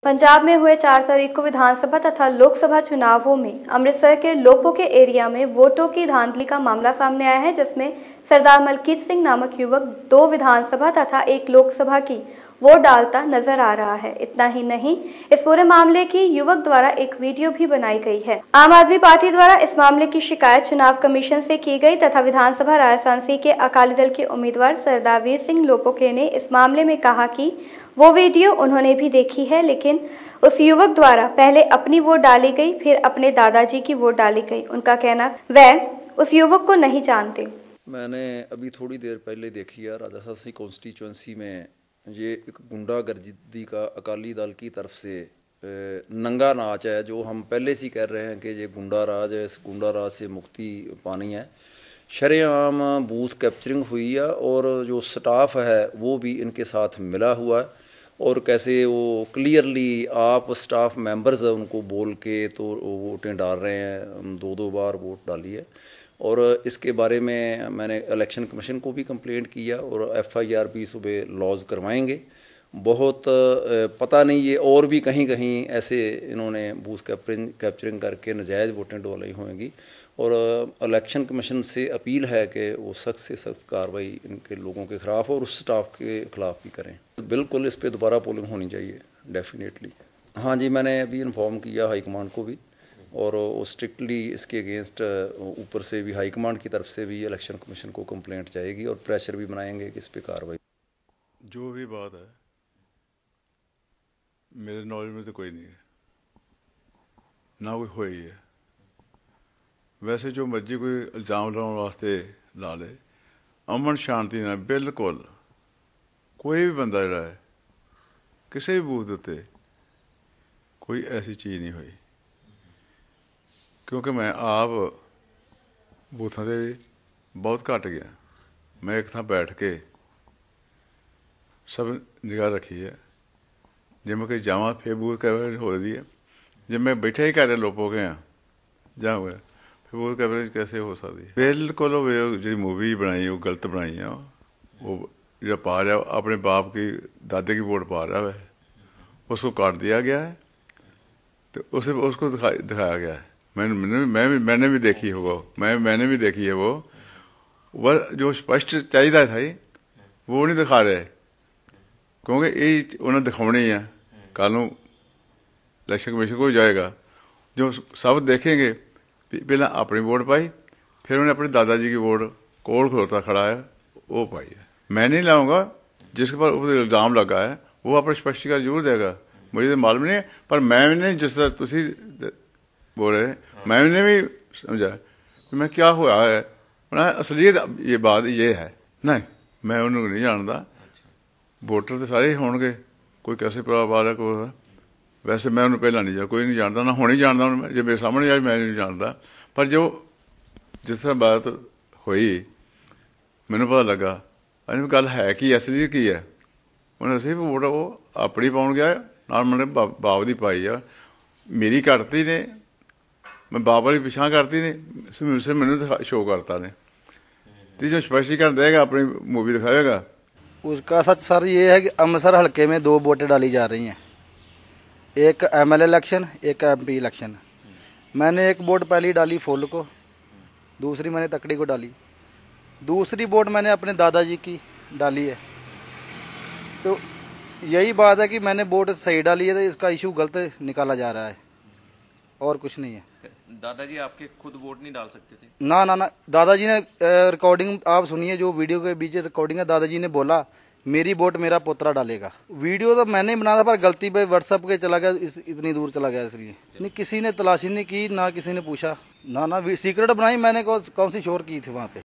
पंजाब में हुए 4 तारीख को विधानसभा तथा लोकसभा चुनावों में अमृतसर के लोपो के एरिया में वोटों की धांधली का मामला सामने आया है, जिसमें सरदार मलकीत सिंह नामक युवक 2 विधानसभा तथा 1 लोकसभा की वोट डालता नजर आ रहा है। इतना ही नहीं, इस पूरे मामले की युवक द्वारा एक वीडियो भी बनाई गई है। आम आदमी पार्टी द्वारा इस मामले की शिकायत चुनाव कमीशन से की गई तथा विधानसभा राजस्थान के अकाली दल के उम्मीदवार सरदार वीर सिंह लोपोके ने इस मामले में कहा कि वो वीडियो उन्होंने भी देखी है, लेकिन उस युवक द्वारा पहले अपनी वोट डाली गई, फिर अपने दादाजी की वोट डाली गई। उनका कहना वह उस युवक को नहीं जानते। मैंने अभी थोड़ी देर पहले देखी है राजस्थान कॉन्स्टिट्यूंसी में ये एक गुंडागर्दी का अकाली दल की तरफ से नंगा नाच है, जो हम पहले से कह रहे हैं कि ये गुंडा राज है। इस गुंडा राज से मुक्ति पानी है। शरेआम बूथ कैप्चरिंग हुई है और जो स्टाफ है वो भी इनके साथ मिला हुआ है, और कैसे वो क्लियरली आप स्टाफ मेंबर्स है उनको बोल के तो वोटें डाल रहे हैं। 2-2 बार वोट डाली है, और इसके बारे में मैंने इलेक्शन कमीशन को भी कंप्लेंट किया और FIR भी सुबह लॉज करवाएंगे। बहुत पता नहीं ये और भी कहीं कहीं ऐसे इन्होंने बूथ कैप्चरिंग करके नजायज़ वोटें डलवाई होंगी, और इलेक्शन कमीशन से अपील है कि वो सख्त से सख्त कार्रवाई इनके लोगों के ख़िलाफ़ और उस स्टाफ के ख़िलाफ़ भी करें। बिल्कुल इस पे दोबारा पोलिंग होनी चाहिए, डेफिनेटली। हाँ जी, मैंने अभी इन्फॉर्म किया हाई कमांड को भी, और वो स्ट्रिक्टली इसके अगेंस्ट ऊपर से भी हाई कमांड की तरफ से भी इलेक्शन कमीशन को कंप्लेंट जाएगी और प्रेशर भी बनाएंगे कि इस पर कार्रवाई। जो भी बात है मेरे नॉलेज में तो कोई नहीं है, ना कोई हुई है। वैसे जो मर्जी कोई इल्ज़ाम लाने वास्ते ला ले, अमन शांति ना बिल्कुल कोई भी बंदा जरा है किसी भी बूथ उत्ते कोई ऐसी चीज़ नहीं हुई, क्योंकि मैं आप बूथों से बहुत घट गया। मैं एक थां बैठ के सब निगाह रखी है। जे मैं कहीं जावा फिर बूथ कवरेज हो रही है, जब मैं बैठे ही कर लोपो गया जाऊँगा फिर बूथ कवरेज कैसे हो सकती है। बिल्कुल जी मूवी बनाई वो गलत बनाई है। वो जो पा रहा अपने बाप की दादे की वोट पा रहा है, उसको काट दिया गया है, तो उसको दिखाया गया है। मैंने भी देखी है वो, मैंने भी देखी है वो जो स्पष्ट चाहिए था वो नहीं दिखा रहे, क्योंकि ये उन्हें दिखाने है। कल इलेक्शन कमीशन को जाएगा, जो सब देखेंगे पहले अपनी वोट पाई, फिर उन्हें अपने दादाजी की वोट कोल खलोता खड़ा है वो पाई है। मैं नहीं लाऊंगा, जिसके पर इल्ज़ाम लगा है वो अपना स्पष्टीकरण जरूर देगा। मुझे तो मालूम नहीं है, पर मैंने जिस तरह तुसी बोल रहे मैंने भी समझा कि मैं क्या हुआ है। असलियत ये बात ये है नहीं, मैं उन्होंने नहीं जानता। वोटर तो सारे होंगे, कोई कैसे परिवार है कोई। वैसे मैं उन्होंने पहला नहीं कोई नहीं जानता, ना होनी जानता उन्होंने। जो मेरे सामने आए मैं नहीं जानता, पर जो जिस तरह बात हुई मैंने पता लगा अरे गल है कि असलियत की है। उन्हें असी वोट वो अपनी पाउन गया ना, मैंने बाप की पाई है। मेरी कटती ने, मैं बाप वाली पिछा करती ने, सिर्फ मैंने शो करता ने। तो जो स्पष्टीकरण देगा अपनी मूवी दिखाएगा। उसका सच सर ये है कि अमृतसर हल्के में 2 वोटें डाली जा रही हैं, एक MLA इलेक्शन, एक MP इलेक्शन। मैंने एक वोट पहली डाली फुल को, दूसरी मैंने तकड़ी को डाली, दूसरी वोट मैंने अपने दादाजी की डाली है। तो यही बात है कि मैंने वोट सही डाली है, तो इसका इशू गलत निकाला जा रहा है और कुछ नहीं है। दादाजी आपके खुद वोट नहीं डाल सकते थे? ना ना ना, दादाजी ने रिकॉर्डिंग आप सुनिए, जो वीडियो के बीच रिकॉर्डिंग है, दादाजी ने बोला मेरी वोट मेरा पोतरा डालेगा। वीडियो तो मैंने बना था, पर गलती पे व्हाट्सएप के चला गया, इतनी दूर चला गया, इसलिए नहीं किसी ने तलाशी नहीं की, ना किसी ने पूछा, ना सीक्रेट बनाई मैंने। कौन सी शोर की थी वहाँ पे।